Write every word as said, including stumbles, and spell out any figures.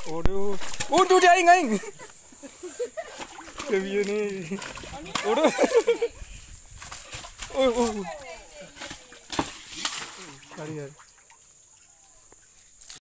Waduh, waduh dia aing aing. Kebia ni. Waduh. Oh oh. Kali kali.